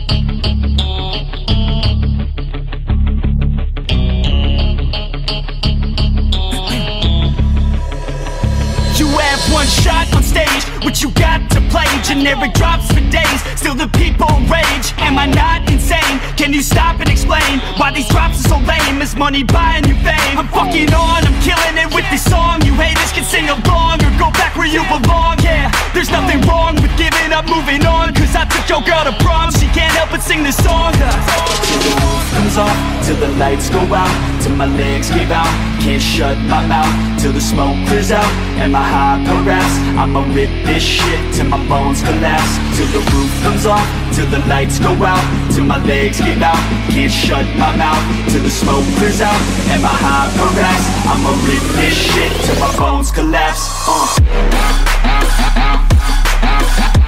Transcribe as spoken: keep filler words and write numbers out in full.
You have one shot on stage, what you got to play? Generic drops for days, still the people rage. Am I not insane? Can you stop and explain why these drops are so lame? Is money buying you fame? I'm fucking on, I'm killing it with this song. You haters can sing along or go back where you belong. Yeah, there's nothing wrong with giving up, moving on. Cause I took your girl to prom, she can't help but sing this song. Till the roof comes off, till the lights go out, till my legs give out, can't shut my mouth, till the smoke clears out. Am I high harassed? I'ma rip this shit till my bones collapse. Till the roof comes off, till the lights go out, till my legs give out, can't shut my mouth, till the smoke clears out. Am I high harassed? I'ma rip this shit till my bones collapse. uh.